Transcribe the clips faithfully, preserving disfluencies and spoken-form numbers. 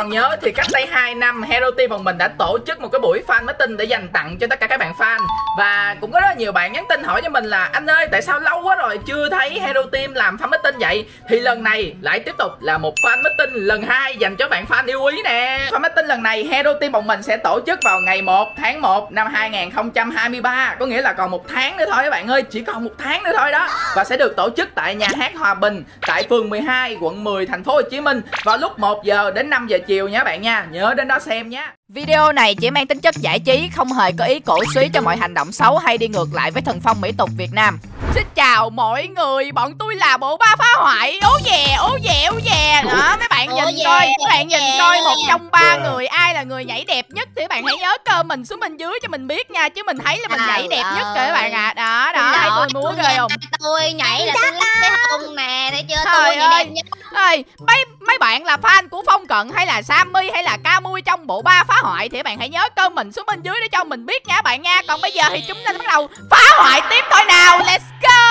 còn nhớ thì cách đây hai năm Hero Team bọn mình đã tổ chức một cái buổi fan meeting để dành tặng cho tất cả các bạn fan. Và cũng có rất nhiều bạn nhắn tin hỏi cho mình là anh ơi tại sao lâu quá rồi chưa thấy Hero Team làm fan meeting vậy. Thì lần này lại tiếp tục là một fan meeting lần hai dành cho bạn fan yêu quý nè. Fan meeting lần này Hero Team bọn mình sẽ tổ chức vào ngày một tháng một năm hai nghìn không trăm hai mươi ba. Có nghĩa là còn một tháng nữa thôi các bạn ơi, chỉ còn một tháng nữa thôi đó. Và sẽ được tổ chức tại nhà hát Hòa Bình tại phường mười hai quận mười thành phố Hồ Chí Minh vào lúc một giờ đến năm giờ chiều nha bạn nha. Nhớ đến đó xem nhé. Video này chỉ mang tính chất giải trí, không hề có ý cổ suý cho mọi hành động xấu hay đi ngược lại với thần phong mỹ tục Việt Nam. Xin chào mọi người, bọn tôi là bộ ba phá hoại. Ố dè, ố dè, ố dè. Đó, mấy bạn nhìn dè, coi, mấy bạn nhìn dè. coi một trong ba người ai là người nhảy đẹp nhất thì các bạn hãy nhớ cơ mình xuống bên dưới cho mình biết nha, chứ mình thấy là mình nhảy đẹp nhất rồi các bạn ạ. À. Đó, đó, thấy tôi múa ghê không? Tôi nhảy là tôi lắc cái hông nè, thấy chưa? Trời Tôi nhảy ơi. đẹp nhất. Ơi, mấy mấy bạn là fan của Phong Cận hay là Sammy hay là Camui trong bộ ba phá hoại thì các bạn hãy nhớ comment xuống bên dưới để cho mình biết nha các bạn nha. Còn bây giờ thì chúng ta bắt đầu phá hoại tiếp thôi nào. Let's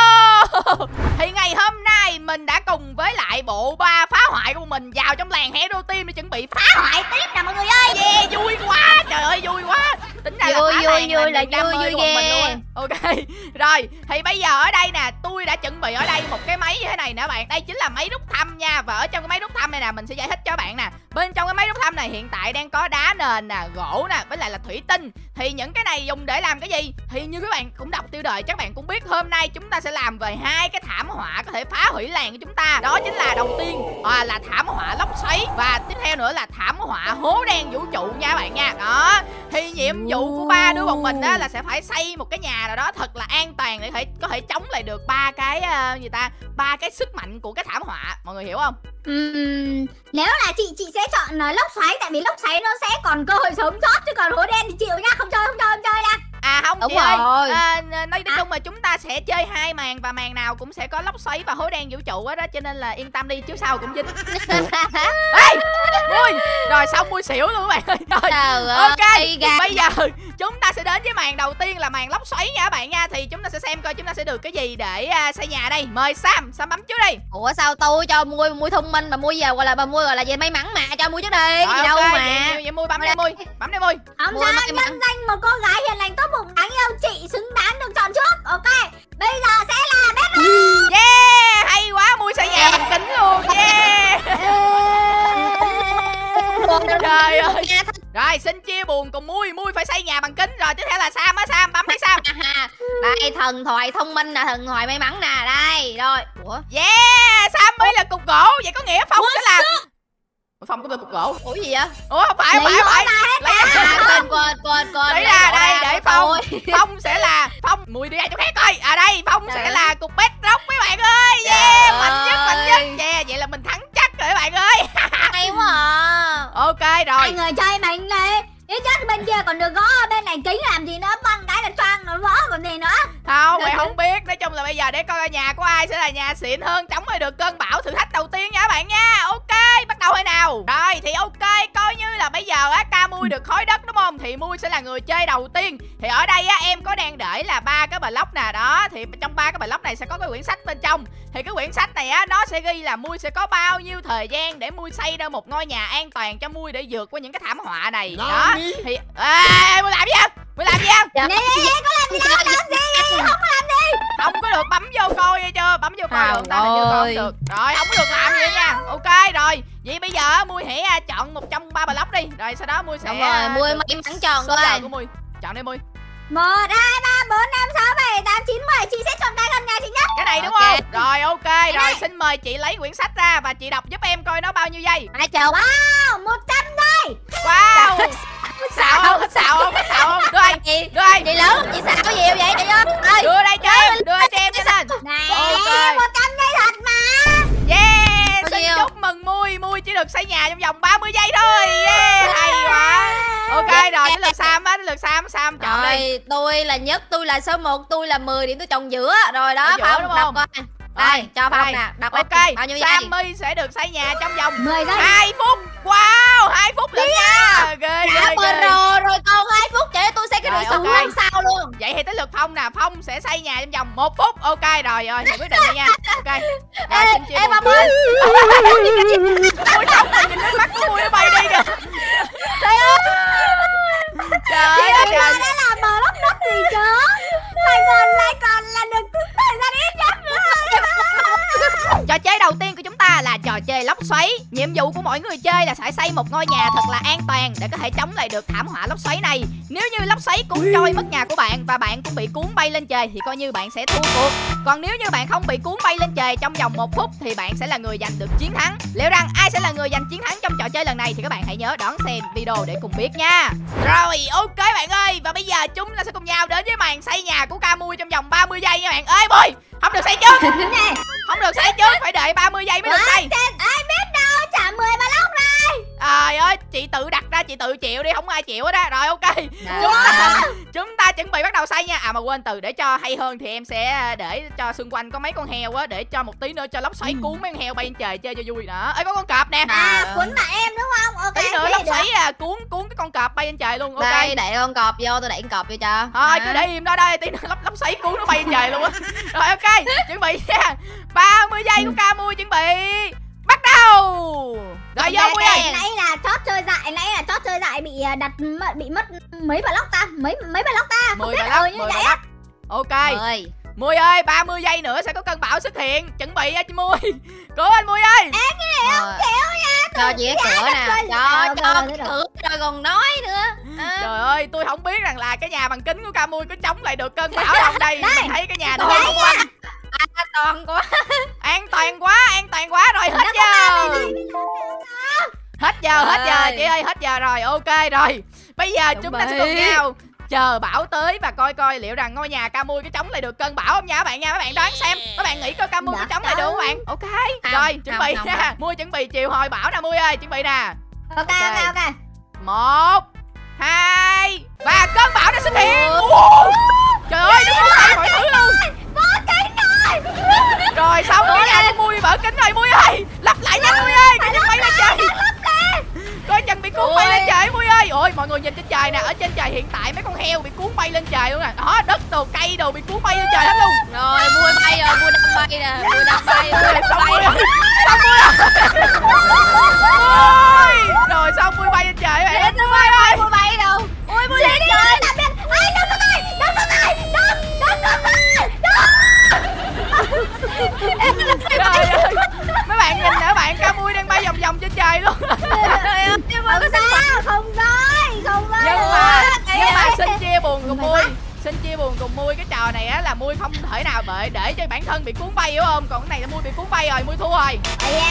go. Thì ngày hôm nay mình đã cùng với lại bộ ba phá hoại của mình vào trong làng Hero Team để chuẩn bị phá hoại tiếp nè mọi người ơi. Yeah, vui quá. Trời ơi vui quá. Tính ra Vui, là phá vui, làng vui là đam vui, mê vui của bọn mình ghê. luôn. Ok. Rồi, thì bây giờ ở đây nè, tôi đã chuẩn bị ở đây một cái máy như thế này nè bạn. Đây chính là máy rút thăm nha. Và ở trong cái máy rút thăm này nè, mình sẽ giải thích cho bạn nè. Bên trong cái máy rút thăm này hiện tại đang có đá nền nè, gỗ nè, với lại là thủy tinh. Thì những cái này dùng để làm cái gì? Thì như các bạn cũng đọc tiêu đề chắc bạn cũng biết, hôm nay chúng ta sẽ làm về hai cái thảm họa có thể phá hủy làng của chúng ta. Đó chính là đầu tiên à, là thảm họa lốc xoáy, và tiếp theo nữa là thảm họa hố đen vũ trụ nha các bạn nha. Đó. Thì nhiệm vụ của ba đứa bọn mình á là sẽ phải xây một cái nhà nào đó thật là an toàn để thể có thể chống lại được ba cái uh, gì ta, ba cái sức mạnh của cái thảm họa. Mọi người hiểu không? Uhm, nếu là chị chị sẽ chọn uh, lốc xoáy, tại vì lốc xoáy nó sẽ còn cơ hội sống sót, chứ còn hố đen thì chịu nha, không chơi không chơi không chơi nha. À không Đúng chị ơi, rồi. à, nói, nói chung là chúng ta sẽ chơi hai màn và màn nào cũng sẽ có lốc xoáy và hố đen vũ trụ á đó, cho nên là yên tâm đi, chứ sao cũng dính. Ê, Mui, rồi xong Mui xỉu luôn các bạn ơi. Rồi, Trời ok, ơi, bây giờ chúng ta sẽ đến với màn đầu tiên là màn lốc xoáy nha các bạn nha. Thì chúng ta sẽ xem coi chúng ta sẽ được cái gì để uh, xây nhà đây. Mời Sam, Sam bấm trước đi. Ủa sao tôi cho Mui Mui thông minh mà Mui giờ gọi là bà Mui gọi là về may mắn mà, cho Mui trước đi. Cái gì Rồi, đâu ok, mà. vậy, vậy Mui bấm đi Mui, bấm đi Mui. Không Mui sao, may mắn. nhân danh một cô gái hiền lành tốt bụng đáng yêu, chị xứng đáng được chọn trước. Ok, bây giờ sẽ là Bedrock. Yeah, hay quá, Mui xây nhà bằng kính luôn. Yeah. Trời ơi. Rồi xin chia buồn cùng Mui, Mui phải xây nhà bằng kính. Rồi tiếp theo là Sam á, Sam bấm đi Sam. Đây thần thoại thông minh nè, thần thoại may mắn nè, đây. Rồi. Ủa? Yeah, Sam mới là cục gỗ. Vậy có nghĩa Phong sẽ là Phong cũng là cục gỗ. Ủa gì vậy? Ủa không phải, không phải, không phải. Lấy À, quên quên quên quên. Lấy ra đây để Phong. Phong sẽ là Phong, Mui đi ra chỗ khác coi. À đây, Phong sẽ là cục Bedrock mấy bạn ơi. Yeah, mạnh nhất, mạnh nhất. Yeah, vậy là mình thắng chắc rồi các bạn ơi. Hay quá à. Ok rồi. Hai người chơi mình này. Ít nhất bên kia còn được gõ, bên này kính làm gì nữa, băng cái là choang nó vỡ còn gì nữa. Không, mày không biết. Nói chung là bây giờ để coi nhà của ai sẽ là nhà xịn hơn, chống lại được cơn bão thử thách đầu tiên nha các bạn nha. Ok, bắt đầu thôi nào. Rồi thì ok, coi như là bây giờ á Camui được khối đất đúng không? Thì Mui sẽ là người chơi đầu tiên. Thì ở đây á em có đang để là ba cái block nè đó. Thì trong ba cái block này sẽ có cái quyển sách bên trong. Thì cái quyển sách này á nó sẽ ghi là Mui sẽ có bao nhiêu thời gian để Mui xây ra một ngôi nhà an toàn cho Mui để vượt qua những cái thảm họa này. Đó. Thì ê, Mui làm gì vậy? Mui làm gì vậy? Nè, nè, nè, có làm gì đâu, làm gì, không có làm gì. Không có được bấm vô coi nghe chưa? Bấm vô coi được ta, hình như coi không được. Rồi không có được làm gì nha. Ok rồi. Vậy bây giờ Mui hãy chọn một trong ba block đi. Rồi sau đó Mui sẽ Đúng rồi, Mui may mắn chọn số coi. giờ của Mui. Chọn đi Mui. Một, hai, ba, bốn, năm, sáu, bảy, tám, chín, mười. Chị sẽ chọn cái gần nhà chị nhất. Cái này đúng Ok. không? Rồi ok, rồi xin mời chị lấy quyển sách ra và chị đọc giúp em coi nó bao nhiêu giây. Hai chục. Wow, một trăm giây. Wow. Xạo không? Xạo không? Xạo không? Đưa đây. Chị, Đưa đây. chị lớn, chị xạo gì vậy chị ơi? Đưa đây cho em. Đưa cho em cho nên. Này, Ok. một trăm giây thật mà. Yeah, Bao xin nhiêu? chúc mừng Mui. Mui chỉ được xây nhà trong vòng ba mươi giây thôi. Yeah, hay quá. Ok rồi, đến lượt Sam á, đến lượt Sam, Sam chọn đi. Rồi, tôi là nhất, tôi là số một, tôi là mười điểm, tôi chọn giữa. Rồi đó, Ở giữa Phong đúng đọc không? coi. Đây, cho Phong đây. nè, đọc Ok, bao nhiêu giây? Sammy sẽ được xây nhà trong vòng mười giây. hai phút. Wow, hai phút lận nha. Ghê Đã ghê quên ghê. rồi, rồi còn hai phút để tôi xây cái Rồi, đuôi súng ok. năm sao luôn. Vậy thì tới lượt Phong nè, Phong sẽ xây nhà trong vòng một phút. Ok rồi rồi, thì quyết định đi nha. Ok. Rồi Ê, xin chia ê, buồn Phong ơi. Mui không, nhìn nước mắt của Mui nó bay đi kìa. Trời ơi, trời. Đã làm bờ lóc đất gì chứ? Lại còn lại còn là được tính thời gian ít nhất nữa. Trò chơi đầu tiên của chúng ta là trò chơi lốc xoáy. Nhiệm vụ của mỗi người chơi là phải xây một ngôi nhà thật là an toàn để có thể chống lại được thảm họa lốc xoáy này. Nếu như lốc xoáy cuốn trôi mất nhà của bạn và bạn cũng bị cuốn bay lên trời thì coi như bạn sẽ thua cuộc. Còn nếu như bạn không bị cuốn bay lên trời trong vòng một phút thì bạn sẽ là người giành được chiến thắng. Liệu rằng ai sẽ là người giành chiến thắng trong trò chơi lần này thì các bạn hãy nhớ đón xem video để cùng biết nha. Rồi, ok bạn ơi, và bây giờ chúng ta sẽ cùng nhau đến với màn xây nhà của Camui trong vòng ba mươi giây nha bạn. Ê Mui, không được xây trước. Không được xây trước, phải đợi ba mươi giây mới được xây. Ai biết đâu, trả mười block này. Trời ơi, chị tự đặt ra, chị tự chịu đi, không ai chịu hết á. Rồi ok, chúng ta, chúng ta chuẩn bị bắt đầu xây nha. À mà quên, từ để cho hay hơn thì em sẽ để cho xung quanh có mấy con heo á, để cho một tí nữa cho lốc xoáy cuốn mấy con heo bay lên trời chơi cho vui nữa. Ê, có con cọp nè. À, cuốn lại em đúng không? Ok. Tí nữa lốc xoáy à, cuốn cuốn cái con cọp bay lên trời luôn. Ok. Đây, đẩy con cọp vô, tôi đẩy con cọp vô cho. Thôi cứ để im đó, đây tí nữa lốc lốc xoáy cuốn nó bay lên trời luôn á. Rồi ok, chuẩn bị nha. ba mươi giây của Camui chuẩn bị. Bắt đầu. Rồi vô Mui ơi. Nãy là chót chơi dại, nãy là chót chơi dại bị đặt bị mất mấy block ta? Mấy mấy block ta? mười block, mười block. Ok. Mui ơi, ba mươi giây nữa sẽ có cơn bão xuất hiện. Chuẩn bị nha chị Mui. Cố anh Mui ơi. Em cái này không chịu nha. Cho chị cái cửa nè. Cho cho cái cửa rồi còn nói nữa. À. Trời ơi, tôi không biết rằng là cái nhà bằng kính của Camui có chống lại được cơn bão không đây. Mình thấy cái nhà nó hơi quanh. An toàn quá. An toàn quá, an toàn quá. Rồi hết giờ. Hết giờ, hết giờ chị ơi, hết giờ rồi. Ok rồi. Bây giờ chúng ta sẽ cùng nhau chờ bão tới và coi coi liệu rằng ngôi nhà Camui có chống lại được cơn bão không nha các bạn nha. Các bạn đoán xem, các bạn nghĩ coi Camui có chống lại được không các bạn? Ok. Rồi, chuẩn bị nha. Mui chuẩn bị chiều hồi bão nè Mui ơi, chuẩn bị nè. Ok ok ok. Một, hai và cơn bão đã xuất hiện. Trời ơi, nó cuốn bay mọi thứ luôn. Rồi xong cái nhà của Mui vỡ kính rồi Mui ơi. Lắp lại nhanh Mui ơi, coi chừng bay lên trời. Coi chừng bị cuốn bay lên trời Mui ơi. Ôi mọi người nhìn trên trời nè, ở trên trời hiện tại mấy con heo bị cuốn bay lên trời luôn nè. Đó, đất đồ cây đồ bị cuốn bay lên trời hết luôn. Rồi Mui bay rồi, Mui đang bay nè, Mui đang bay. Xong Mui ơi. Xong Mui ơi. Rồi xong Mui bay lên trời bạn. Lên Mui ơi, Mui bay đâu? Ôi Mui lên trời. Ai đừng có tay, đừng có tay, đừng, đừng có tay. Trời ơi, mấy bạn nhìn nè, các bạn Camui đang bay vòng vòng trên trời luôn. Không sao, không nói, không nói. Nhưng mà, nhưng mà xin chia buồn cùng Mui. Xin chia buồn cùng Mui, cái trò này á là Mui không thể nào để để cho bản thân bị cuốn bay hiểu không? Còn cái này là Mui bị cuốn bay rồi, Mui thua rồi.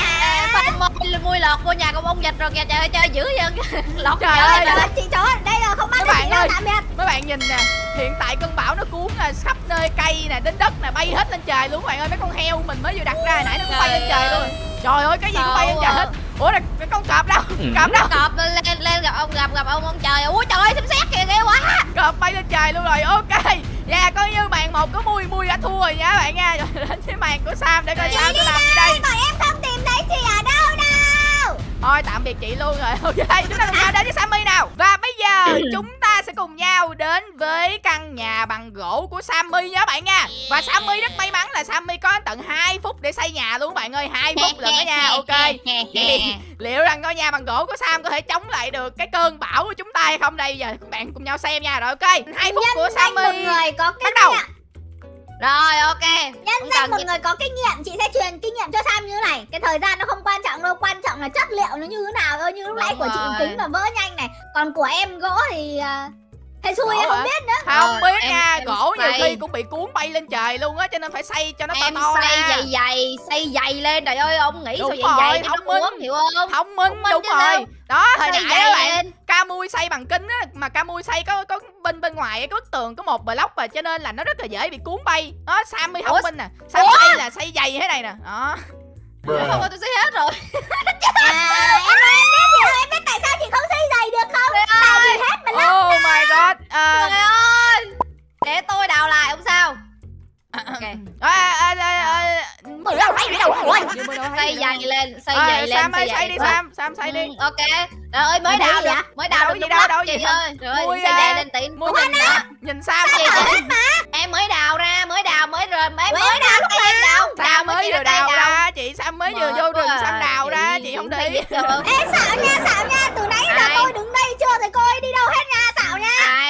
Mui lọt vô nhà con ông vịt rồi kìa, trời ơi chơi dữ vậy. Lọt trời ơi. Chị chó đây rồi không bắt được chị đâu, tạm biệt. Mấy bạn nhìn nè, hiện tại cơn bão nó cuốn là khắp nơi cây nè, đến đất nè, bay hết lên trời luôn các bạn ơi. Mấy con heo mình mới vừa đặt ra nãy nó cũng bay lên trời luôn. Trời ơi, cái gì cũng bay lên trời hết. Ủa là cái con cọp đâu? Cọp đâu? Cọp lên lên gặp ông gặp gặp ông ông trời. Ui trời ơi, xem xét kìa ghê quá. Cọp bay lên trời luôn rồi. Ok. Dạ coi như màn một có Mui Mui đã thua rồi nha các bạn nha. Rồi đến với màn của Sam để coi Sam có làm gì đây. Bọn em không tìm thấy chị ở đâu đâu. Thôi tạm biệt chị luôn rồi. Ok, chúng ta cùng nhau đến với Sammy nào. Và bây giờ chúng ta sẽ cùng nhau đến với căn nhà bằng gỗ của Sammy nha các bạn nha. Và Sammy rất may mắn là Sammy có tận hai phút để xây nhà luôn các bạn ơi. Hai phút lận đó nha. Ok. Vậy liệu rằng ngôi nhà bằng gỗ của Sam có thể chống lại được cái cơn bão của chúng ta hay không đây? Giờ các bạn cùng nhau xem nha. Rồi ok. Hai phút của Sammy một người có bắt đầu. Rồi ok. Nhân danh một người có kinh nghiệm, chị sẽ truyền kinh nghiệm cho Sam như thế này. Cái thời gian nó không quan trọng đâu, quan trọng là chất liệu nó như thế nào thôi. Như lúc nãy của chị kính mà vỡ nhanh này. Còn của em gỗ thì uh, thầy xui em không biết nữa. Không biết em, nha, em gỗ nhiều xây. khi cũng bị cuốn bay lên trời luôn á, cho nên phải xây cho nó to em to ra. xây dày dày, xây dày lên, trời ơi ông nghĩ Đúng sao dày rồi, dày cho nó thông minh. uống hiểu không? Thông minh, Thông minh đúng chứ rồi. đâu. Đó, hồi Xây nãy các dày bạn lên. Camui xây bằng kính á, mà Camui xây có có bên bên ngoài cái bức tường có một block và cho nên là nó rất là dễ bị cuốn bay. Đó, Sammy thông minh nè. Sam xây là xây dày thế này nè. Đó. Không ơi, tôi xây hết rồi. À, em ơi, em biết gì đâu, em biết tại sao chị không xây giày được không? Tại vì hết mà lắm. Oh my god. À, Trời ơi. Để tôi đào lại không sao. Ok. à, à, à, à, mười đâu thấy đâu rồi. Xây dày lên, xây À, dày lên. Sam ơi xây đi dày. Sam, Sam xây đi. Ừ, ok. Trời ơi mới Em thấy đào gì được, ạ? mới đào Đâu được gì đúng đâu, lắm đâu chị gì. ơi. Trời ơi, Mui xây à. dày lên tí. Mui nhìn nè. Nhìn Sam Gì không vậy? Em mới đào ra, mới đào mới rồi, em mới đào lúc em đào. Sam mới chị vừa ra đào tay ra, chị Sam mới vừa Mệt vô quá rừng à. Sam đào ra, Chị- chị không chị đi. thấy được. Ê xạo nha, xạo nha, từ nãy giờ Ai? tôi đứng đây chưa thấy cô ấy đi đâu hết nha, xạo nha. Ai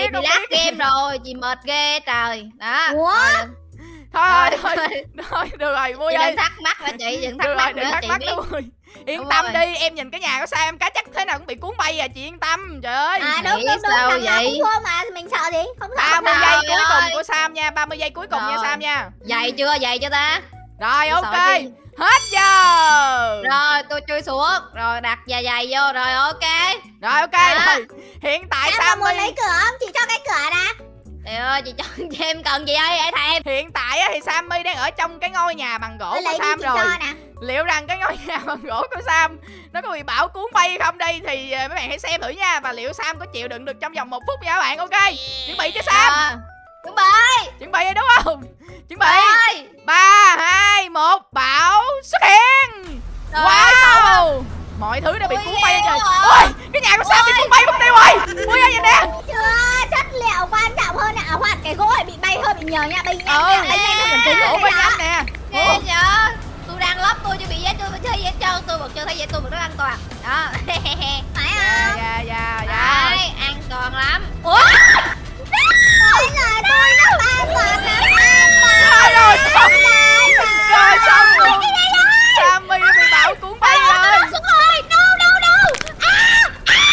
biết, bị lát game rồi, chị mệt ghê trời. Đó. Ủa? Thôi Thôi, thôi, thôi được rồi Mui Chị ơi. đừng thắc mắc nữa chị, đừng thắc Được rồi, mắc đừng nữa thắc chị mắc biết. nữa Mui. Yên Đúng tâm rồi. đi, em nhìn cái nhà của Sam cá chắc thế nào cũng bị cuốn bay à, chị yên tâm. Trời ơi. À đúng Nghĩ đúng đúng, sao thằng nào vậy? cũng thua mà, mình sợ gì? Không sợ. ba mươi Trời giây cuối ơi. cùng của Sam nha, ba mươi giây cuối cùng nha Rồi. Sam nha. Dày chưa, dày chưa ta? Rồi Tôi ok. sợ chi. Hết giờ. Rồi tôi chui xuống, rồi đặt dài dài vô, rồi ok. Rồi ok Đó. rồi. Hiện tại Em có Sam muốn lấy cửa không? Chị cho cái cửa ra. Trời ơi, chị cho em cần gì ơi, ai thèm. Hiện tại á, thì Sammy đang ở trong cái ngôi nhà bằng gỗ Tôi của lấy đi Sam chị rồi. cho nè. Liệu rằng cái ngôi nhà bằng gỗ của Sam nó có bị bão cuốn bay không đây thì ờ, mấy bạn hãy xem thử nha. Và liệu Sam có chịu đựng được trong vòng một phút nha các bạn. Ok, chuẩn bị cho Sam. À, chuẩn bị. Chuẩn bị rồi đúng không? Chuẩn bị. Rồi. Ba, hai, một, bão xuất hiện. Rồi, Wow, mọi thứ đã bị Ui, cuốn bay ghê trời. quá. Ôi, cái nhà của Sam bị cuốn bay mất tiêu rồi. Ui ơi nhìn nè. Chưa, chất liệu quan trọng hơn nè. À, hoặc cái gỗ này bị bay hơi bị nhiều nha. Bay nhanh Ừ. nha, bay nhanh hơn kính Ủa rồi bay đấy đó. nhanh nè. Ghê vậy? Tôi đang lắp, tôi chưa bị gì hết, tôi chưa thấy gì hết trơn, tôi vẫn chưa thấy gì, tôi vẫn rất an toàn. Đó. Phải Dạ không? dạ dạ dạ. Đấy, an toàn lắm. Ủa? Đấy là tôi nó an toàn lắm. An toàn. Rồi rồi xong. Rồi xong Ôi, luôn. cái này đó. Sammy nó bị bão cuốn bay rồi. Xuống rồi. No, no, no. À,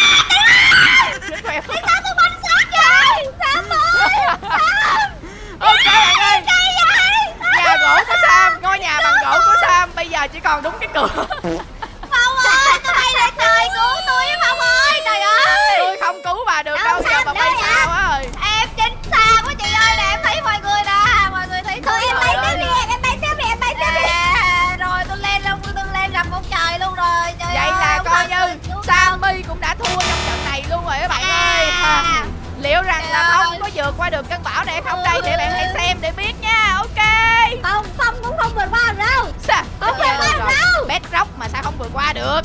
Khỏe. tại sao tôi bắn sát vậy? Sam ơi. Ok bạn ơi, Cái vậy? nhà gỗ của Sam, ngôi nhà bằng gỗ của Sam bây giờ chỉ còn đúng cái cửa. Phong ơi, tôi bay lên trời cứu tôi với Phong ơi. Trời ơi. Tôi không cứu bà được Đâu, đâu, giờ Sam bà bay đây sao à? á ơi. Em trên xa quá chị ơi nè, em thấy mọi người nè, mọi người thấy Thôi em bay Trời tiếp ơi. đi, em bay tiếp đi, em bay tiếp đi. À, rồi tôi lên luôn, tôi lên gặp ông trời luôn rồi. Trời Vậy ơi, là ông coi trời như cứu Sammy cũng đã thua trong trận này luôn rồi các bạn ơi. À. Liệu rằng Trời là ơi. Phong có vượt qua được cơn bão này hay không đây thì bạn hãy xem để biết nha. Ok. Phong, Phong cũng không vượt qua được đâu. Sao? Không vượt qua được Rồi. đâu. Bedrock mà sao không vượt qua được.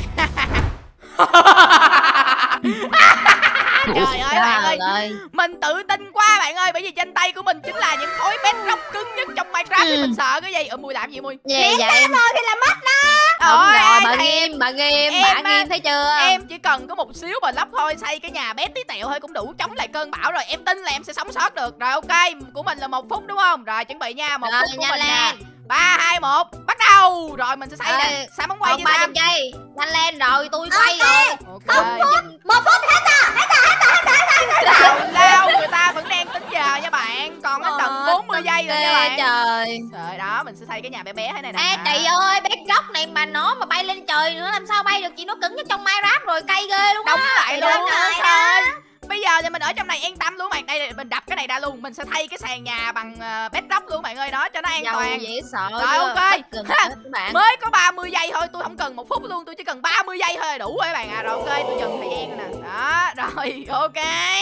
Trời ơi bạn ơi, ơi. mình tự tin quá bạn ơi, bởi vì trên tay của mình chính là những khối bedrock cứng nhất trong Minecraft. Thì Ừ. mình sợ cái gì? Ở Mui làm gì Mui? Gì Biết vậy ra em? rồi thì là mất đó. Đúng Ôi, rồi, ai bà thèm. nghiêm, bà nghiêm, Em bà á, nghiêm thấy chưa? Em chỉ cần có một xíu bờ lóc thôi, xây cái nhà bé tí tẹo thôi cũng đủ chống lại cơn bão rồi. Em tin là em sẽ sống sót được. Rồi ok, của mình là một phút đúng không? Rồi chuẩn bị nha, một Rồi, phút của nhanh mình nè. lên. Ba, hai, một, bắt đầu. Rồi mình sẽ xây nè. Rồi, Sam bóng quay còn cho ba Sam. chục giây, nhanh lên rồi, tôi quay Ok. rồi. Ok. Một phút hết rồi, hết rồi, hết rồi, hết rồi, hết rồi. Tào lao, người ta vẫn đang tính giờ nha bạn. Còn đến tận bốn mươi giây rồi nha bạn. Trời. Rồi đó, mình sẽ xây cái nhà bé bé thế này nè. Ê chị ơi, bedrock này mà nó mà bay lên trời nữa làm sao bay được, chị, nó cứng nhất trong Minecraft rồi, cay ghê luôn á. Đóng lại Trời luôn ơi. á trời. Bây giờ thì mình ở trong này an tâm luôn bạn. Đây là mình đập cái này ra luôn. Mình sẽ thay cái sàn nhà bằng uh, bedrock luôn bạn ơi, đó cho nó an Giàu toàn. dễ sợ. Rồi, chưa? ok. Bất cần Ha. hết các bạn. Mới có ba mươi giây thôi, tôi không cần một phút luôn, tôi chỉ cần ba mươi giây thôi là đủ rồi các bạn à. Rồi ok, tôi dừng thời gian rồi nè. Đó, rồi ok.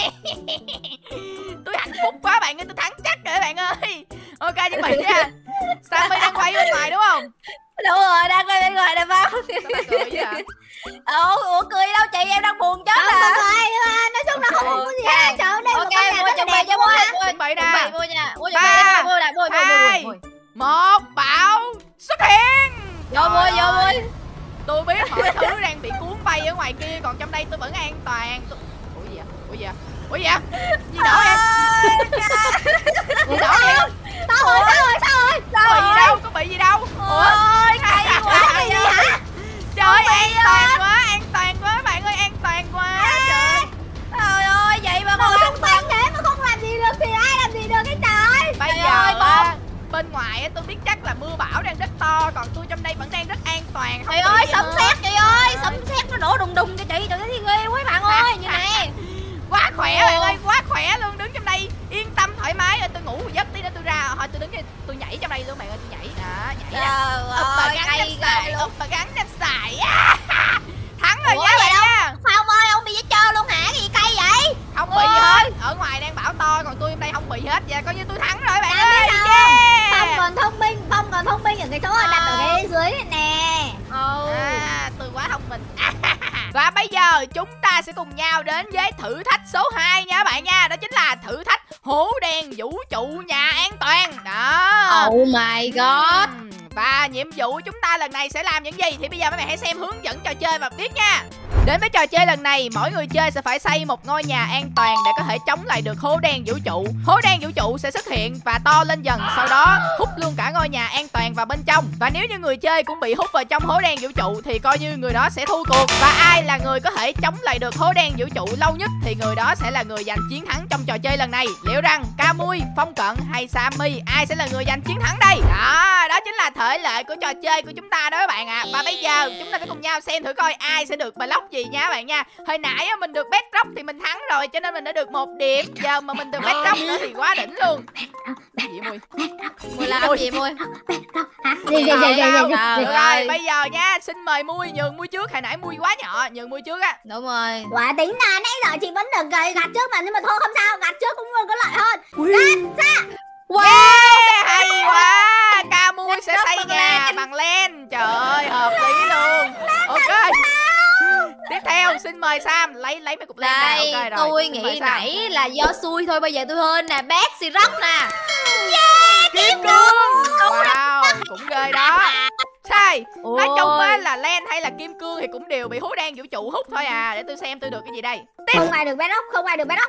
Tôi hạnh phúc quá bạn ơi, tôi thắng chắc rồi các bạn ơi. Ok chuẩn bị nha. Sammy đang quay bên ngoài đúng không? Đúng rồi, đang quay bên ngoài nè Phong. Sao bà cười vậy hả? Ủa, ủa cười đâu chị, em đang buồn chết Không có à. cười mà, nói chung là không có gì hết. Trời ơi, đây là một Ok, căn nhà mua rất là chuẩn bị đẹp cho luôn mua, á. mua Chuẩn bị chuẩn nè. bị mua nha, mua chuẩn Ba, bị mua nè, mua mua mua hai, mua. một, bão xuất hiện. Vô Trời mua, vô ơi. mua. Tôi biết mọi thứ đang bị cuốn bay ở ngoài kia, còn trong đây tôi vẫn an toàn. Tôi... Ủa gì vậy? Ủa gì vậy? Ủa gì vậy? Gì nổ vậy? Gì nổ vậy? Sao rồi, sao rồi, sao rồi? Có bị gì đâu? Có bị gì đâu? Ủa? Ôi, cay quá. Cái gì hả? Trời ơi, an toàn quá, an toàn quá bạn ơi, an toàn quá. Trời. Trời ơi, vậy mà Nổ còn xung quanh thế mà không làm gì được thì ai làm gì được cái trời. Bây Trời giờ ơi, á, bên ngoài á, tôi biết chắc là mưa bão đang rất to, còn tôi trong đây vẫn đang rất an toàn. Không Trời bị ơi, gì sấm hết. sét chị ơi, sấm sét nó nổ đùng đùng cho chị, trời ơi ghê quá bạn ơi, như nè. Quá khỏe bạn ơi, quá khỏe luôn, đứng trong đây yên tâm thoải mái. Tôi ngủ một giấc tí nữa tôi ra, thôi tôi đứng đây, tôi nhảy trong đây luôn bạn ơi, tôi nhảy đó, nhảy nè. Trời Úp bà ơi, gắn cay đem ghê xài, luôn. úp bà gắn đem xài. Thắng rồi Ủa, nha vậy bạn đâu? nha. Phong ơi, ông bị vết trơ luôn hả? Cái gì cay vậy? Không bị gì Ôi. hết, ở ngoài đang bão to, còn tôi trong đây không bị hết. Và coi như tôi thắng rồi bạn Đã ơi. biết sao không? Phong Yeah. còn thông minh, Phong còn thông minh ở cái chỗ là đặt ở cái dưới này nè. Ừ. À, tôi quá thông minh. Và bây giờ chúng ta sẽ cùng nhau đến với thử thách số hai nha các bạn nha. Đó chính là thử thách hố đen vũ trụ nhà an toàn. Đó. Oh my god. Ừm, và nhiệm vụ chúng ta lần này sẽ làm những gì thì bây giờ mấy bạn hãy xem hướng dẫn trò chơi và biết nha. Đến với trò chơi lần này, mỗi người chơi sẽ phải xây một ngôi nhà an toàn để có thể chống lại được hố đen vũ trụ. Hố đen vũ trụ sẽ xuất hiện và to lên dần, sau đó hút luôn cả ngôi nhà an toàn vào bên trong. Và nếu như người chơi cũng bị hút vào trong hố đen vũ trụ thì coi như người đó sẽ thua cuộc. Và ai là người có thể chống lại được hố đen vũ trụ lâu nhất thì người đó sẽ là người giành chiến thắng trong trò chơi lần này. Liệu rằng Camui, Phong Cận hay Sammy, ai sẽ là người giành chiến thắng đây? Đó, đó chính là thể lệ của trò chơi của chúng ta đó các bạn ạ. À. Và bây giờ chúng ta sẽ cùng nhau xem thử coi ai sẽ được block gì nha các bạn nha. Hồi nãy mình được bedrock thì mình thắng rồi cho nên mình đã được một điểm. Giờ mà mình được bedrock nữa thì quá đỉnh luôn. Gì Mùi? Mùi làm gì Mùi? Gì gì gì gì gì. Rồi bây giờ nha, xin mời Mui nhường Mui trước. Hồi nãy Mui quá nhỏ, nhường Mui trước á. Đúng rồi. Quả tính là nãy giờ chị vẫn được gầy gạt trước mà, nhưng mà thôi không sao, gạt trước cũng luôn có lợi hơn. Gạt ra. Wow, hay quá. Camui sẽ xây nhà bằng len. Trời ơi, hợp lý luôn. Ok. Tiếp theo xin mời Sam lấy lấy mấy cục len ra. Đây, Okay, rồi. tôi nghĩ nãy là do xui thôi, bây giờ tôi hên nè. Bét xì róc nè. Yeah, kim cương. Wow, cũng ghê đó. Sai. Nói chung á là len hay là kim cương thì cũng đều bị hố đen vũ trụ hút thôi à. Để tôi xem tôi được cái gì đây. Tiếp. Không ai được bedrock, không ai được bedrock.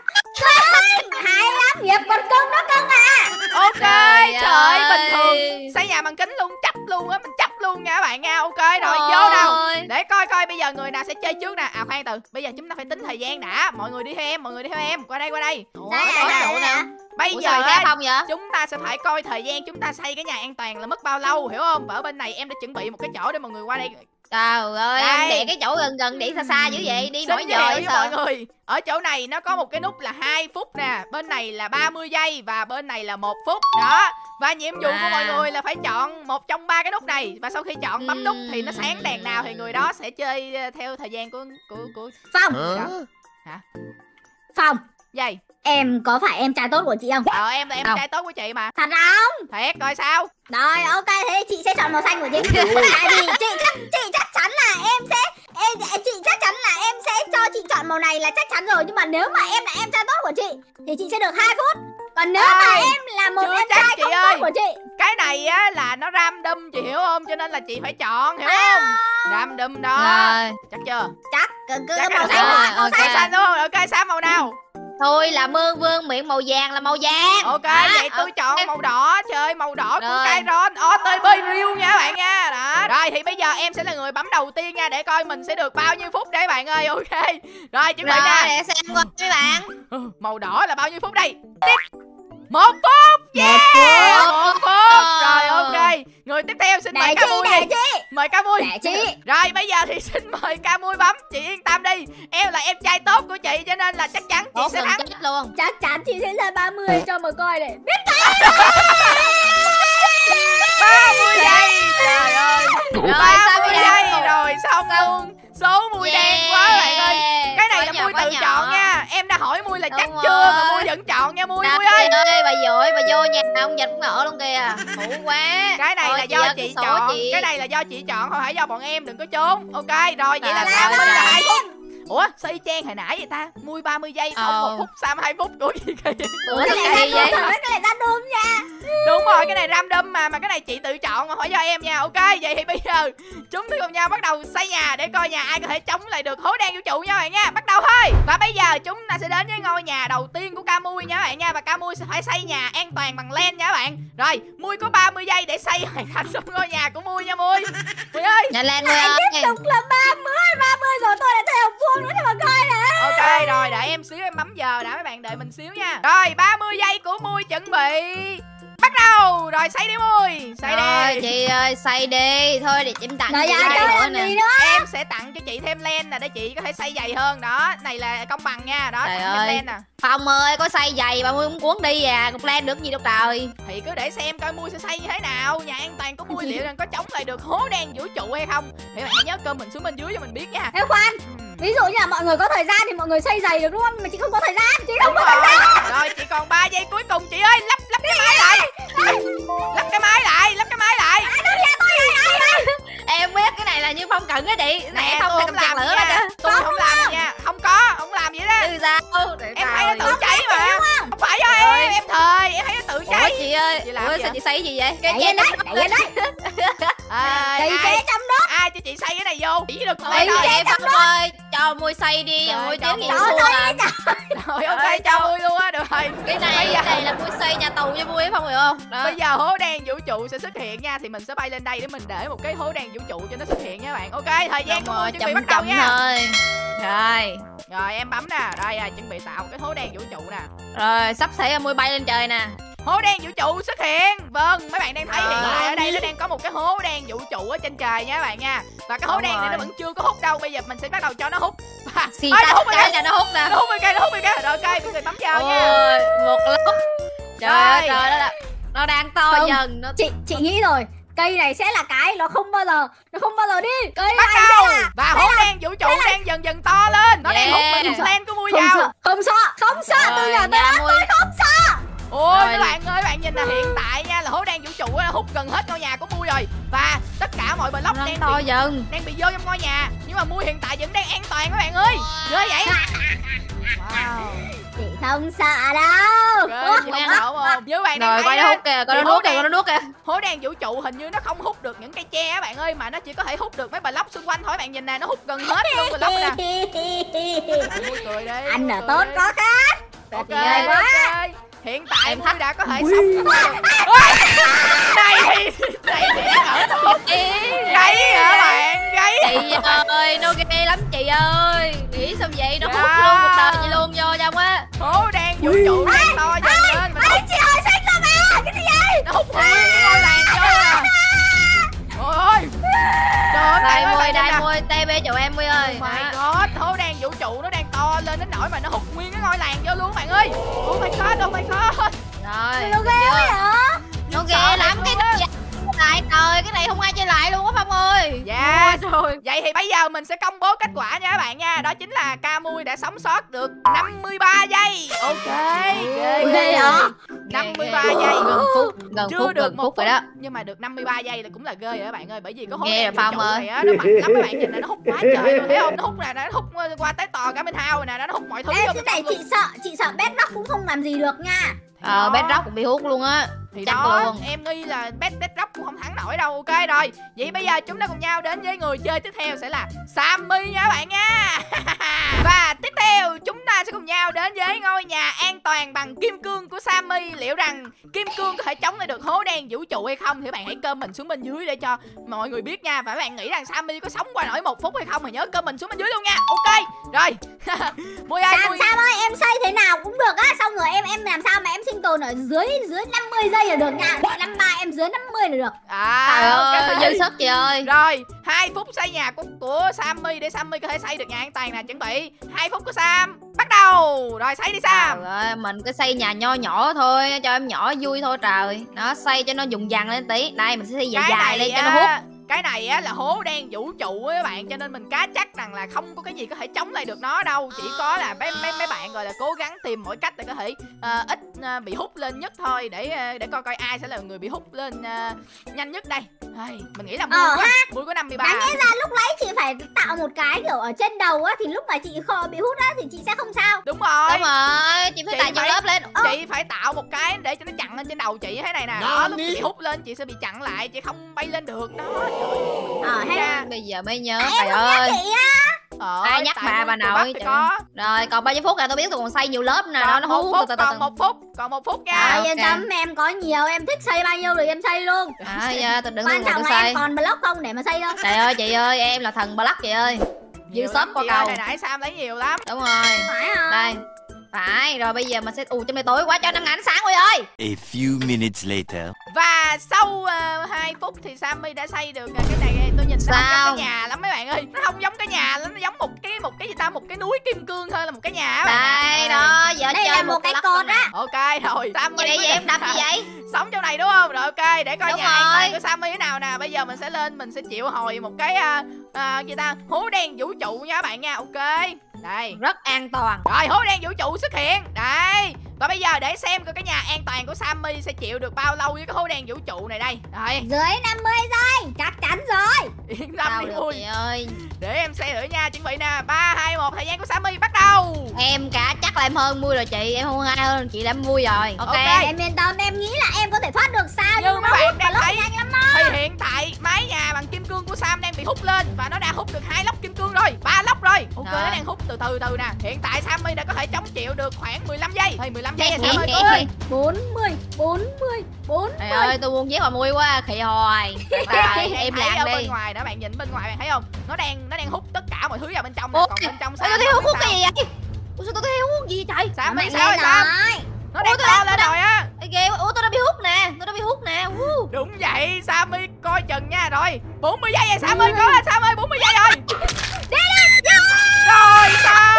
Hay lắm, nghiệp vật cưng đó cưng à. Ok, trời, trời ơi, bình thường xây nhà bằng kính luôn, chấp luôn á, mình chấp luôn nha các bạn nha. Ok rồi, vô đâu. Để coi coi bây giờ người nào sẽ chơi trước nè. À khoan từ, bây giờ chúng ta phải tính thời gian đã. Mọi người đi theo em, mọi người đi theo em. Qua đây, qua đây. Ủa, đây nè. Bây Ủa, giờ không vậy? chúng ta sẽ phải coi thời gian chúng ta xây cái nhà an toàn là mất bao lâu, hiểu không? Và ở bên này em đã chuẩn bị một cái chỗ để mọi người qua đây. Trời ơi, em để cái chỗ gần gần, để xa xa dữ vậy, đi mỗi giờ với mọi người. Ở chỗ này nó có một cái nút là hai phút nè, bên này là ba mươi giây và bên này là một phút. Đó. Và nhiệm vụ à. của mọi người là phải chọn một trong ba cái nút này, và sau khi chọn bấm nút thì nó sáng đèn nào thì người đó sẽ chơi theo thời gian của của của Phong. Hả? Phong. Gì? Em có phải em trai tốt của chị không? Ờ em là em không. trai tốt của chị mà. Thật không? Thiệt, coi sao? Rồi ok, thế chị sẽ chọn màu xanh của chị. Tại vì chị chắc chị chắc chắn là em sẽ em chị chắc chắn là em sẽ cho chị chọn màu này là chắc chắn rồi, nhưng mà nếu mà em là em trai tốt của chị thì chị sẽ được hai phút. Còn nếu à, mà em là một em trai không tốt của chị, cái này á là nó random, chị hiểu không? Cho nên là chị phải chọn, hiểu không? Random đó. Rồi. Chắc chưa? Chắc cứ cứ chắc màu xanh rồi, màu xanh xanh luôn. Ok, sao màu nào? Thôi là mương vương miệng màu vàng là màu vàng. Ok, à, vậy tôi okay. chọn màu đỏ. Chơi màu đỏ của Kyron ô tê pê real nha bạn nha. Đó. Rồi thì bây giờ em sẽ là người bấm đầu tiên nha, để coi mình sẽ được bao nhiêu phút đấy bạn ơi. Ok. Rồi chuẩn bị nha. Để xem coi mấy bạn. Màu đỏ là bao nhiêu phút đây? Tiếp. Một phút. Yeah. Một phút. Rồi ok. Người tiếp theo xin mời Camui đi. Mời Camui. Rồi bây giờ thì xin mời Camui bấm. Chị yên tâm đi, em là em trai tốt của chị cho nên là chắc chắn chị sẽ thắng luôn. Chắc chắn chị sẽ ra ba mươi cho mà coi này. Biết tay. ba mươi giây. Trời ơi. ba mươi giây rồi xong luôn. Số Mui yeah. đen quá bạn ơi. Cái này có là Mui tự nhỏ. chọn nha. Em đã hỏi Mui là đúng chắc rồi. chưa mà Mui vẫn chọn nha Mui. Mui ơi. ơi bà dội bà vô nhà ông dịch cũng ở luôn kìa. Khổ quá. Cái này thôi, là do chị, chị chọn chị. Cái này là do chị chọn, không phải do bọn em, đừng có trốn. Ok rồi, vậy là sao? Mình là hai phút. Ủa sao y chang hồi nãy vậy ta? Mui ba mươi giây, không một phút, Sam hai phút. Ủa gì kìa? Ủa cái này vậy? Cái này random nha. Đúng rồi, cái này random mà mà cái này chị tự chọn mà, hỏi do em nha. Ok, vậy thì bây giờ chúng ta cùng nhau bắt đầu xây nhà để coi nhà ai có thể chống lại được hố đen vũ trụ nha bạn nha. Bắt đầu thôi. Và bây giờ chúng ta sẽ đến với ngôi nhà đầu tiên của Camui nha bạn nha, và Camui sẽ phải xây nhà an toàn bằng len nha bạn. Rồi, Mui có ba mươi giây để xây hoàn thành xong ngôi nhà của Mui nha Mui. Mui ơi. Nhà len Mui ơi. Tiếp tục là ba mươi, ba mươi rồi tôi đã thay học vuông nữa cho mà coi nè. Ok rồi, đợi em xíu, em bấm giờ đã mấy bạn, đợi mình xíu nha. Rồi, ba mươi giây của Mui chuẩn bị. Bắt đầu. Rồi xây đi Mui. Xây rồi, đi chị ơi xây đi. Thôi để chị tặng rồi, chị dạ, nữa nè. Em sẽ tặng cho chị thêm len nè, để chị có thể xây dày hơn. Đó, này là công bằng nha. Đó, trời tặng ơi. thêm len nè. Phong ơi, có xây dày bà Mui cũng cuốn đi à. Cục len được gì đâu trời. Thì cứ để xem coi Mui sẽ xây như thế nào. Nhà an toàn của Mui liệu rằng có chống lại được hố đen vũ trụ hay không. Thì bạn hãy nhớ cơm mình xuống bên dưới cho mình biết nha. Ê khoan, ví dụ như là mọi người có thời gian thì mọi người xây dày được đúng không? Mà chị không có thời gian, chị không có thời gian. Rồi chị còn ba giây cuối cùng chị ơi, lắp lắp cái máy lại. Lắp cái máy lại, lắp cái máy lại. Em biết cái này là như Phong Cận á chị. Nè, không tôi không làm nữa nha. Tôi không làm nha. Không có, không làm vậy đó. Từ sao? Em thấy nó tự cháy mà. Không phải do em, em thời, em thấy nó tự cháy. Ủa chị ơi, chị làm ủa gì sao chị xây gì vậy? Cái gì đấy, cái gì đấy. À, Chị chế trong đó. Ai cho chị xây cái này vô? Chỉ được Ôi, chị Phong ơi, cho Mui xây đi, Trời, Mui cho tiếng gì Mui xua à. Rồi ok cho Mui luôn á, được rồi. Cái này, cái này là Mui xây nhà tù cho Mui không hiểu không? Đó. Bây giờ hố đen vũ trụ sẽ xuất hiện nha, thì mình sẽ bay lên đây để mình để một cái hố đen vũ trụ cho nó xuất hiện nha các bạn. Ok, thời gian của Mui chuẩn bị bắt đầu nha. Thôi. Rồi. Rồi em bấm nè, đây à, chuẩn bị tạo một cái hố đen vũ trụ nè. Rồi sắp xảy ra Mui bay lên trời nè. Hố đen vũ trụ xuất hiện. Vâng, mấy bạn đang thấy hiện Rồi. tại ở đây nó đang có một cái hố đen vũ trụ ở trên trời nha các bạn nha. Và cái hố Đúng đen này rồi. nó vẫn chưa có hút đâu, bây giờ mình sẽ bắt đầu cho nó hút. Và Xì ơi, nó tắt hút rồi cái kìa. là nó hút nè. Nó hút rồi kìa, nó hút rồi kìa. Rồi ok, mọi người bấm vào nha. Ôi, một lúc. Trời ơi, Rồi. trời ơi, nó đang to Không. dần. Nó... Chị chị nghĩ rồi, cây này sẽ là cái nó không bao giờ nó không bao giờ đi. Cây Bắt này đầu. sẽ là Và hố đen vũ trụ đang dần dần to lên. Nó đang hút Yeah. mình plan của Mui không vào. sợ, không sợ, không sợ từ giờ tới nhà đó Mui. không sợ. Ôi Rồi. các bạn ơi, các bạn nhìn là hiện tại nha là hố đen vũ trụ nó hút gần hết ngôi nhà của Mui rồi. Và tất cả mọi block Nó đang đang to bị, dần. đang bị vô trong ngôi nhà. Nhưng mà Mui hiện tại vẫn đang an toàn các bạn ơi. Ghê vậy. Wow. Chị không sợ đâu. Ghê, chị không sợ không? Như bạn đang Rồi thấy coi nó á, hút kìa, coi thì nó hố nuốt kìa, đen- coi nó nuốt kìa. hố đen vũ trụ hình như nó không hút được những cây tre á bạn ơi, mà nó chỉ có thể hút được mấy block xung quanh thôi. Bạn nhìn nè, nó hút gần hết luôn block nè. Mui cười đi. Anh Mui ở cười tốt đi. có khác. Ok, Chị ơi quá. ok. Hiện tại Em Mui thách. đã có thể sống qua được. Ôi, này thì này thì đang ở tốt. Gáy hả bạn? Gáy. Chị ơi, nó ghê lắm chị ơi. Nghĩ sao vậy? Nó Dạ. hút luôn cuộc đời chị luôn vô trong á. Hố đen vũ trụ đang to dần lên mà nó Ê, chị ơi xanh ra mà. Cái gì vậy? nó hút nguyên cái ngôi làng vô à. Trời ơi. Trời ơi, bạn Đây ơi, Mui, bạn nhìn đây nè. Mui, tê bê chỗ em Mui ơi. Oh my Đó. god, hố đen vũ trụ nó đang to lên đến nỗi mà nó hút nguyên cái ngôi làng vô luôn bạn ơi. Oh my god, oh my god. Rồi. Nó ghê quá hả? Nó Sợ ghê lắm thiệt cái luôn á. này. Lại trời, cái này không ai chơi lại luôn á Phong ơi. Dạ. Rồi. Vậy thì bây giờ mình sẽ công bố kết quả nha các bạn nha. Đó chính là Ca Mui đã sống sót được năm mươi ba giây. Ok. Ghê Ghê hả? năm mươi ba Ghê, ghê. giây. Gần phút, gần Chưa phút, được gần một phút rồi đó. nhưng mà được năm mươi ba giây là cũng là ghê rồi các bạn ơi, bởi vì có hố Nghe đen rồi vũ Phong trụ ơi. này á, nó mạnh lắm các bạn nhìn nè, nó hút quá trời luôn thấy không? Nó hút nè, nó hút qua tới tò cả bên hao rồi nè, nó hút mọi thứ Ê, vô cái bên này trong chị luôn. sợ, chị sợ Bedrock cũng không làm gì được nha. Ờ, Bedrock cũng bị hút luôn á. Thì chắc đó, luôn. em nghi là Bed Bedrock cũng không thắng nổi đâu. Ok rồi. Vậy bây giờ chúng ta cùng nhau đến với người chơi tiếp theo sẽ là Sammy nha các bạn nha. Và tiếp theo chúng ta sẽ cùng nhau đến với ngôi nhà an toàn bằng kim cương của Sammy. Liệu rằng kim cương có thể chống lại được hố đen vũ trụ hay không thì các bạn hãy comment xuống bên dưới để cho mọi người biết nha. Và các bạn nghĩ rằng Sammy có sống qua nổi một phút hay không thì nhớ comment xuống bên dưới luôn nha. Ok. Rồi. Mui ơi, Sam, Mui. Sam ơi, em xây thế nào cũng được á. Xong rồi em em làm sao mà em sinh tồn ở dưới dưới năm mươi giây là được nha. Năm ba em dưới năm mươi là được. À, Trời ok. ơi, dư sức chị ơi. Rồi, hai phút xây nhà của của Sammy để Sammy có thể xây được nhà an toàn nè, chuẩn bị. hai phút của Sam. Bắt đầu. Rồi xây đi Sam. Trời ơi, mình cứ xây nhà nho nhỏ thôi, cho em nhỏ vui thôi trời. Nó xây cho nó dùng dằn lên tí. Đây mình sẽ xây dài Cái dài này lên cho nó hút. á, cái này á là hố đen vũ trụ á các bạn, cho nên mình cá chắc rằng là không có cái gì có thể chống lại được nó đâu. Chỉ có là mấy mấy mấy bạn gọi là cố gắng tìm mọi cách để có thể ờ, ít ờ, bị hút lên nhất thôi, để ờ, để coi coi ai sẽ là người bị hút lên ờ, nhanh nhất đây. Ai, mình nghĩ là Mui Ờ, quá. Mui có năm mươi ba. Đáng lẽ ra lúc nãy chị phải tạo một cái kiểu ở trên đầu á, thì lúc mà chị kho bị hút á thì chị sẽ không sao. Đúng rồi. Đúng rồi, chị phải Chị tại nhiều phải- lớp lên. Chị phải tạo một cái để cho nó chặn lên trên đầu chị thế này nè. Đó, lúc chị hút lên chị sẽ bị chặn lại, chị không bay lên được đó. Ờ, hay Nha. Bây giờ mới nhớ, em trời không nhắc ơi. chị á. Ờ, Ai nhắc tại bà, Mui bà từ nội, Bắc thì trời. có. Rồi còn bao nhiêu phút là tôi biết tôi còn xây nhiều lớp nè, nó Còn nó một hút phút, từ từ còn từ. một phút, còn một phút nha. À, À, ok. yên tâm, em có nhiều, em thích xây bao nhiêu thì em xây luôn. À, dạ, tôi đừng Quan tôi trọng tôi là xây. em còn block không để mà xây đâu. Trời ơi chị ơi, em là thần block chị ơi. Nhiều Dư lắm shop qua chị ơi, cầu. hồi nãy Sam lấy nhiều lắm. Đúng rồi. Phải không? Đây. Phải, rồi bây giờ mình sẽ ù trong đây tối quá cho năm ngàn ánh sáng rồi ơi. A few minutes later. Và sau uh, hai phút thì Sammy đã xây được uh, cái này. Tôi nhìn nó không Sao? giống cái nhà lắm mấy bạn ơi. Nó không giống cái nhà lắm, nó giống một cái một cái gì ta, một cái núi kim cương hơn là một cái nhà á bạn ạ. Đây đó, giờ Đây chơi là một cái block cột nè. á. Ok rồi, Sammy Vậy vậy quyết em định đập là như vậy. sống trong này đúng không? Rồi ok, để coi Đúng nhà an toàn rồi. của Sammy thế nào nè. Bây giờ mình sẽ lên, mình sẽ chịu hồi một cái uh, uh, gì ta, hố đen vũ trụ nha các bạn nha. Ok. Đây. Rất an toàn. Rồi hố đen vũ trụ xuất hiện. Đây. Và bây giờ để xem coi cái nhà an toàn của Sammy sẽ chịu được bao lâu với cái hố đen vũ trụ này đây. Rồi. Dưới năm mươi giây, chắc chắn rồi. Yên tâm Sao đi được Mui. chị ơi. Để em xây thử nha, chuẩn bị nè. Ba, hai, một, thời gian của Sammy bắt đầu. Em cả chắc là em hơn Mui rồi chị. Em không ai hơn chị là em vui rồi. Ok. Ok. Em yên tâm, em nghĩ là em có thể thoát được sao. Như Nhưng mấy mà bạn hút đang block thấy nhanh lắm. thì hiện tại mái nhà bằng kim cương của Sam đang bị hút lên và nó đã hút được hai lốc kim cương rồi, ba lốc rồi. Ok, Rồi, nó đang hút từ từ từ nè. Hiện tại Sammy đã có thể chống chịu được khoảng mười lăm giây. Thôi mười lăm giây rồi Sammy ơi. bốn mươi, bốn mươi, bốn mươi. Trời ơi, tôi muốn giết bà Mui quá, khỉ hoài. Rồi, em thấy ở làm bên đi. ngoài đó, bạn nhìn bên ngoài bạn thấy không? Nó đang nó đang hút tất cả mọi thứ vào bên trong nè, Ủa, còn bên trong sao sao? tôi thấy hút hút cái gì vậy? Ủa sao tôi thấy hút gì vậy trời? Sammy Mẹ sao rồi lên Sam? rồi. Nó đang Ủa, tôi to đang- lên rồi á. Ê, ghê quá. Ủa tôi đã bị hút nè, tôi đã bị hút nè. Uh. Đúng vậy, Sammy coi chừng nha. Rồi, bốn mươi giây rồi Sammy, có lên Sammy, bốn mươi giây rồi. Rồi sao?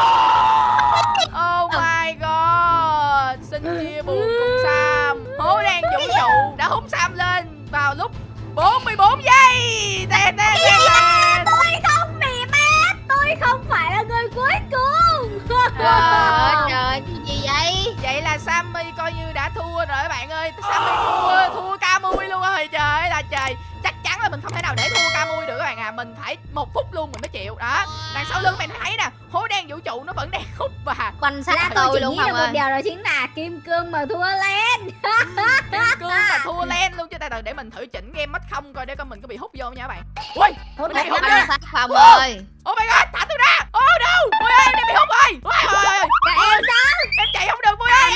Oh my god. Xin chia buồn cùng Sam. Hố đang vũ trụ đã hút Sam lên vào lúc bốn mươi bốn giây. Tè, tè, tè, tè. Tôi không bị mát. Tôi không phải là người cuối cùng. Trời ơi trời, cái gì vậy? Vậy là Sammy coi như đã thua rồi các bạn ơi. Sammy thua, thua Camui luôn rồi. Trời ơi là trời. Chắc chắn là mình không thể nào để thua Camui được các bạn à. Mình phải một phút luôn mình mới chịu. Đó, đằng sau lưng bạn thấy nè, hố đen vũ trụ nó vẫn đang hút và Quanh Là sát tôi tôi chỉ luôn nghĩ không được một ơi. điều đó chính là Kim Cương mà thua lên. Kim Cương mà thua len luôn. Chứ từ từ để mình thử chỉnh game mất không coi để coi mình có bị hút vô nha các bạn. Ui, Hút Mày lại hút lắm ra. á. Quanh sát phòng ơi. oh my god, thả tôi ra. Oh no, Mui ơi, em bị hút rồi. Ui, ôi, ôi, Dạ em sao? em chạy không được Mui ơi.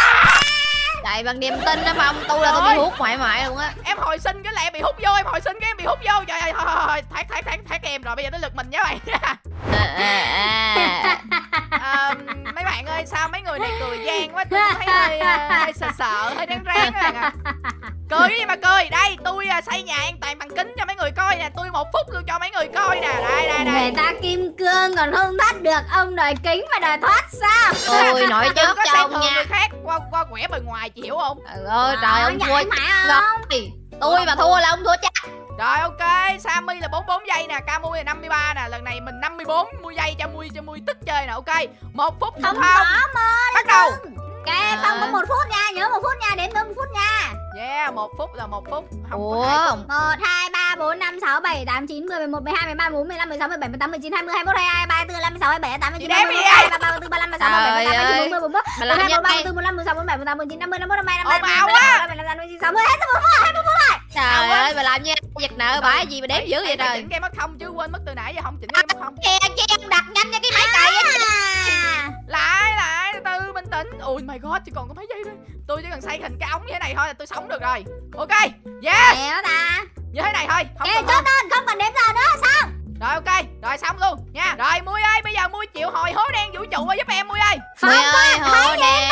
Chạy bằng niềm tin đó Phong, tôi là tôi bị hút mãi mãi luôn á. Em hồi sinh cái là em bị hút vô, em hồi sinh cái em bị hút vô. Trời ơi, thôi thôi thôi, thoát thoát thoát thoát em rồi, bây giờ tới lượt mình nha bạn. À, à, à. À, mấy bạn ơi, sao mấy người này cười gian quá, tôi cũng thấy hơi, uh, hơi sợ sợ, hơi ráng ráng các bạn ạ. Cười cái gì mà cười, đây tôi uh, xây nhà an toàn bằng kính cho mấy người coi nè, tôi một phút luôn cho mấy người coi nè, đây đây đây. Người ta Kim Cương còn không thoát được, ông đòi kính mà đòi thoát sao? Tôi nổi Đừng chớp có cho xem ông thường nha. người khác qua qua quẻ bề ngoài, chị hiểu không? Trời ơi trời, ông Ờ, thua nhảy mãi không? rồi. Tôi mà thua là ông thua chắc. Rồi ok, Sammy là bốn mươi bốn giây nè, Camui là năm mươi ba nè, lần này mình năm mươi bốn giây cho Mui cho Mui tức chơi nè, ok. Một phút Không không. có mơ. Bắt đầu. Ok, Phong có một phút nha, nhớ một phút nha, đếm tới một phút nha. Yeah, một phút là một phút, không Ủa? có hai phút. một, hai, ba, bốn, năm, sáu, bảy, tám, chín, mười, mười một, mười hai, mười ba, mười bốn, mười lăm, mười sáu, mười bảy, mười tám, mười chín, hai mươi, hai mươi mốt, hai mươi hai, hai mươi ba, hai mươi tư, hai mươi lăm, hai mươi sáu, hai mươi bảy, hai mươi tám, hai mươi chín, Chị hai đếm mươi đi mốt, hai ai? mươi ba, hai mươi tư, ba mươi lăm, ba mươi sáu, ba mươi bảy, ba mươi tám, ba mươi chín, bốn mươi, bốn mươi mốt, Mà bốn làm mươi hai, nhanh bốn mươi ba, tay. bốn mươi tư, bốn mươi lăm, mười sáu, bốn mươi bảy, mười tám, mười chín, năm mươi, năm mươi mốt, năm mươi hai, năm mươi Ồn ba, ào năm mươi quá. lăm, năm mươi sáu, năm mươi bảy, sáu mươi, hết một phút, hết một phút rồi. Trời ơi mà làm như giật nợ bả gì mà đếm dữ vậy Em phải trời. chỉnh game mất không chứ quên mất từ nãy giờ không chỉnh game mất không. Kè cho em đặt nhanh cho cái máy cày á. À, Lại lại từ từ bình tĩnh. Ôi my god, chỉ còn có mấy giây thôi. Tôi chỉ cần xây thành cái ống như thế này thôi là tôi sống được rồi. Ok, yes, Đéo ta. như thế này thôi, không Ê, cần chốt hơn. đơn, không cần đếm giờ nữa, xong. Rồi ok, rồi xong luôn nha. Rồi Mui ơi, bây giờ Mui chịu hồi hố đen vũ trụ ơi, giúp em Mui ơi. Mười ơi hộ nè.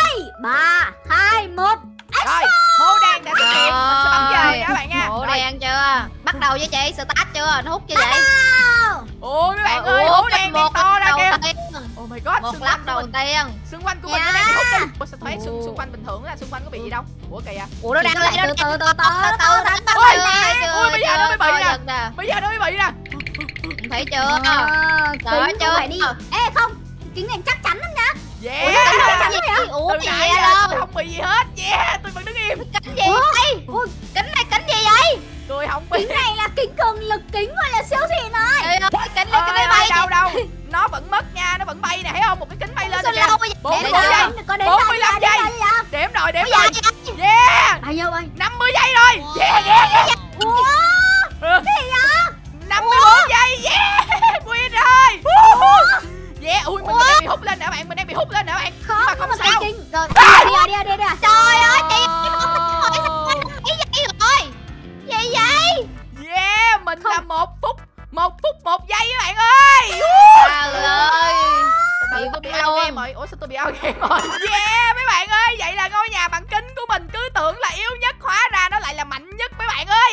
ba, hai, một. Rồi, hố đen đã xuất hiện, mình sẽ bấm giờ nha các bạn nha. Hộ Rồi. đen chưa? Bắt đầu với chị, start chưa? Nó hút chưa vậy? Ôi mấy bạn ơi, Ủa, hố đen đang một to ra đầu kìa. tiên. Oh my god, Một xung lap quanh của đầu mình, tiên. xung quanh của mình nó Dạ. đang bị hút đi. Ủa sao thấy xung, xung quanh bình thường là xung quanh có bị gì đâu. Ủa kìa. Ủa nó đang Lại lên từ từ từ từ từ từ từ từ Ôi, từ ôi, bây giờ nó mới bị nè. nè. Bây giờ nó mới bị nè. Thấy chưa? Ờ, Đó kính chưa? không phải đi. Ê không, kính này chắc chắn lắm nha. Yeah. Cái gì vậy? Ủa Từ cái gì nãy vậy giờ đâu? tôi không bị gì hết. Yeah, tôi vẫn đứng im. Kính gì? Ê, ui, kính này kính gì vậy? Tôi không bị. Kính này là kính cường lực kính gọi là siêu xịn rồi. Trời ơi, kính này kính này Ơi, bay đâu đâu. Nó vẫn mất nha, nó vẫn bay nè, thấy không? Một cái kính bay lên sao rồi kìa. lâu vậy? bốn mươi Để bốn đâu? giây. Có đến bốn giờ mươi lăm đi giây. ra, đi ra. Đếm rồi, đếm Ủa rồi. dạ, Yeah, Bao nhiêu ơi? năm mươi giây rồi. Yeah, yeah, yeah. Ủa? Ừ. Gì vậy? năm mươi bốn giây. Yeah, win rồi. Yeah, ui mình, mình đang bị hút lên nè bạn, mình đang bị hút lên nè bạn. Không, Nhưng mà nhưng không mà sao. kính kính. Rồi, đi ra, đi ra, đi ra, đi ra. trời ơi chị không thích hỏi cái gì rồi? Gì vậy? Yeah, mình Không. là một phút, một phút một giây các bạn ơi. Trời ơi. Từ từ, tôi bị out game rồi. Ủa sao tôi bị out game rồi? Yeah mấy bạn ơi, vậy là ngôi nhà bằng kính của mình cứ tưởng là yếu nhất, hóa ra nó lại là mạnh nhất mấy bạn ơi.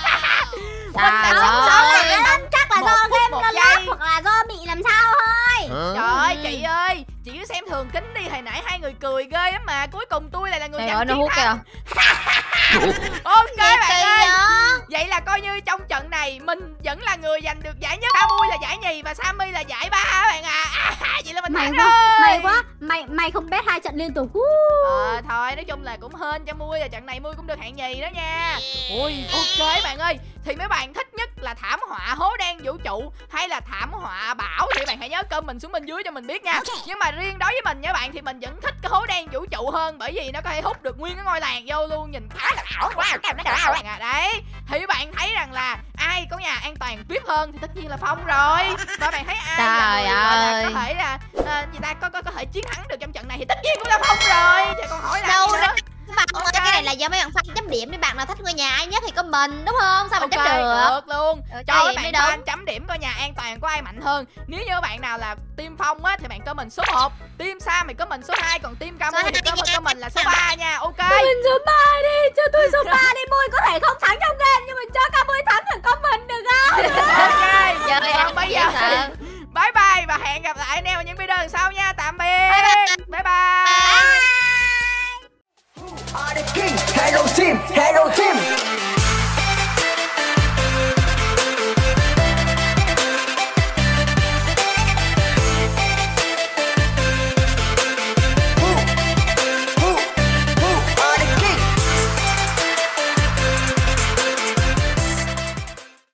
Mình đã Trời sống ơi. sót rồi. Lên, chắc là Một do phút, game một nó giây. lắc hoặc là do bị làm sao thôi. Trời ơi chị ơi, chị cứ xem thường kính đi, hồi nãy hai người cười ghê lắm mà cuối cùng tôi lại là người Trời giành ơi nó chiến hút thắng. kìa. Ok bạn Kỳ ơi, vậy? vậy là coi như trong trận này mình vẫn là người giành được giải nhất, Camui là giải nhì và Sammy là giải ba các bạn à. À vậy là mình Mày thắng quá, rồi. mày quá, mày mày không bet hai trận liên tục. Ờ thôi nói chung là cũng hên cho Mui, là trận này Mui cũng được hạng nhì đó nha. Ui ok bạn ơi, thì mấy bạn thích nhất là thảm họa hố đen vũ trụ hay là thảm họa bão thì bạn hãy nhớ comment xuống bên dưới cho mình biết nha. Nhưng mà riêng đối với mình nha bạn thì mình vẫn thích cái hố đen vũ trụ hơn, bởi vì nó có thể hút được nguyên cái ngôi làng vô luôn, nhìn khá là ảo quá. À, đấy thì bạn thấy rằng là ai ai có nhà an toàn vê i pê hơn thì tất nhiên là Phong rồi. Và bạn thấy ai là Trời người gọi là ơi. có thể là à, gì ta có, có có thể chiến thắng được trong trận này thì tất nhiên cũng là Phong rồi. Chứ còn hỏi là Đâu gì nữa. ra bạn ơi, Ok. cái này là do mấy bạn fan chấm điểm đi, bạn nào thích ngôi nhà ai nhất thì có mình đúng không? Sao mình Ok, chấm được? được luôn. Ok, Cho các mới bạn đúng. fan chấm điểm coi nhà an toàn của ai mạnh hơn. Nếu như bạn nào là team Phong á thì bạn có mình số một, team Sam thì có mình số hai, còn team Camu Số thì có hai mình nha. có mình là số ba nha. Ok. Mình số ba đi, cho tôi số ba đi. Mui có thể không thắng trong game nhưng mà cho Camuy